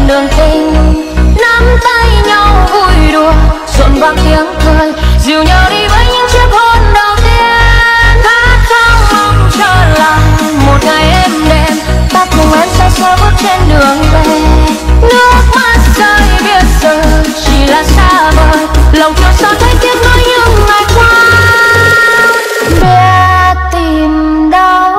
đường tình, nắm tay nhau vui đùa rộn vang tiếng cười, dìu nhau đi với những chiếc hôn đầu tiên. Khát khao mong trở lại một ngày êm đềm, ta cùng em say sưa bước trên đường về. Nước mắt rơi biết giờ chỉ là xa vời, lòng thiếu sao thấy tiếc nuối những ngày qua. Biết tìm đâu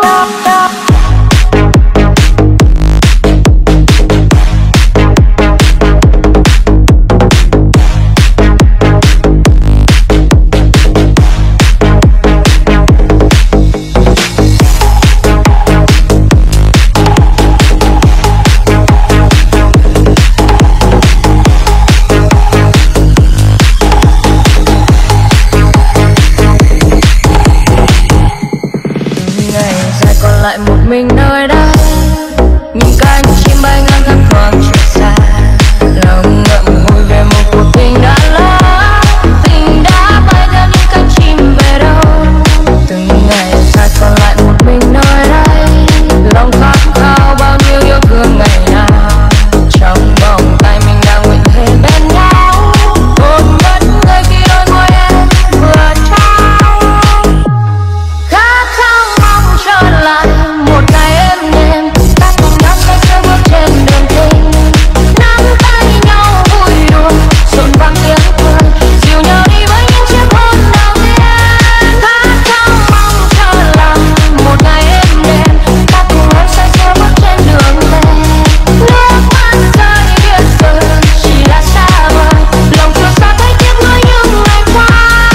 lại một mình nơi đây, nhìn cánh chim bay ngang khắp khoảng trời xa, lòng ngậm ngùi về một cuộc tình đã lỡ. Tình đã bay theo những cánh chim về đâu, từng ngày dài còn lại một mình nơi đây, lòng khát khao bao nhiêu yêu thương ngày nào, trong vòng tay mình đang nguyện thề bên nhau, ôm mất người khi đôi môi em vừa trao. Khát khao mong trở lại một ngày êm đềm, ta cùng nhau say sưa bước trên đường tình, nắm tay nhau vui đùa rộn vang tiếng cười, dìu nhau đi với những chiếc hôn đầu tiên. Khát khao mong trở lại một ngày êm đềm, ta cùng em say sưa bước trên đường về. Nước mắt rơi biết giờ chỉ là xa vời, lòng thiếu sao thấy tiếc nuối những ngày qua.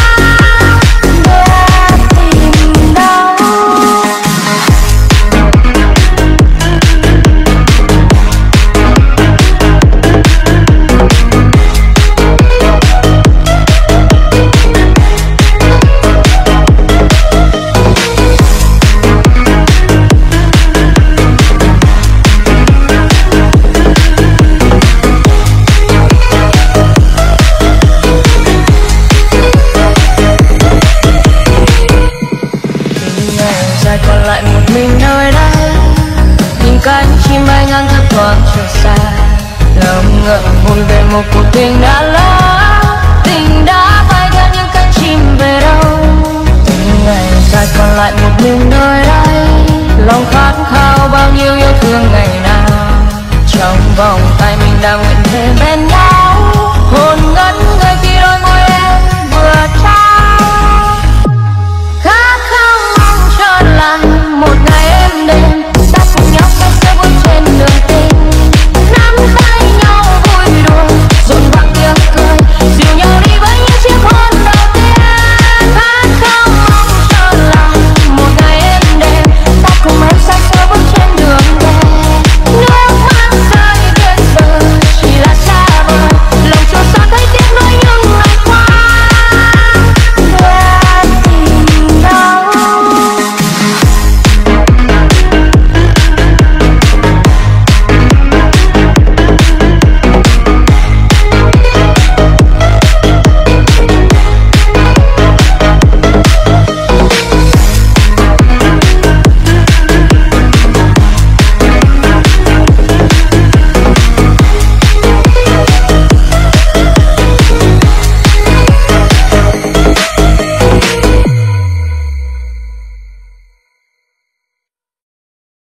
Biết tìm đâu dài còn lại một mình nơi đây, nhìn cánh chim bay ngang khắp khoảng trời xa, lòng ngậm ngùi về một cuộc tình đã lỡ. Tình đã bay theo những cánh chim về đâu, từng ngày dài còn lại một mình nơi